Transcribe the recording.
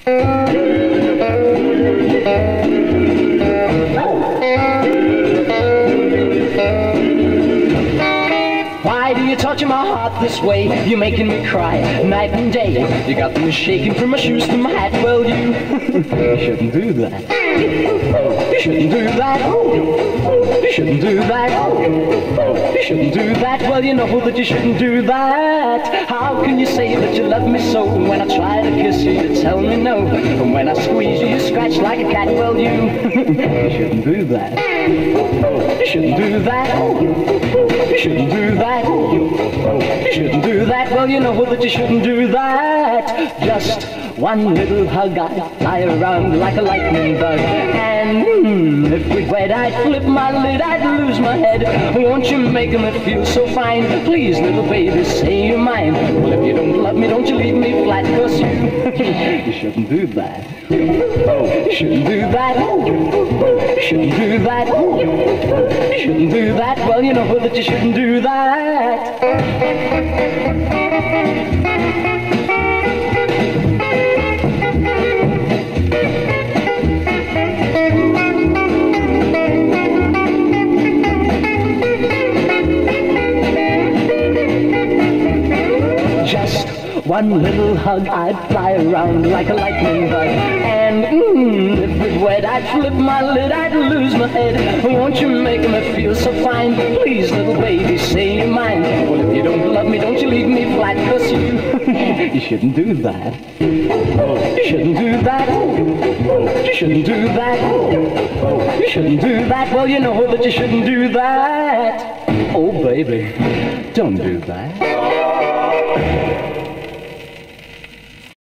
Why do you touch my heart this way? You're making me cry night and day. You got me shaking from my shoes to my hat. Well, you shouldn't do that. You shouldn't do that. You shouldn't do that. You shouldn't do that. Well, you know that you shouldn't do that. How can you say that you love me so when I try to kiss you? You tell me no. And when I squeeze you, you scratch like a cat. Well, you shouldn't do that. You shouldn't do that. You shouldn't do that. You shouldn't do that. Well, you know that you shouldn't do that. Just one little hug, I'd fly around like a lightning bug. And if we wed, I'd flip my lid, I'd lose my head. Won't you make me feel so fine? Please, little baby, say you're mine. Well, if you don't love me, don't you leave me flat, 'cause you shouldn't do that. You shouldn't do that. You shouldn't do that. You shouldn't do that. Well, you know that you shouldn't do that. Just one little hug, I'd fly around like a lightning bug. And if we'd wed, I'd flip my lid, I'd lose my head. Won't you make me feel so fine? Please, little baby, say you're mine. Well, if you don't love me, don't you leave me flat, 'cause you shouldn't do that. You shouldn't do that. You shouldn't do that. You shouldn't do that. Well, you know that you shouldn't do that. Oh, baby, don't do that.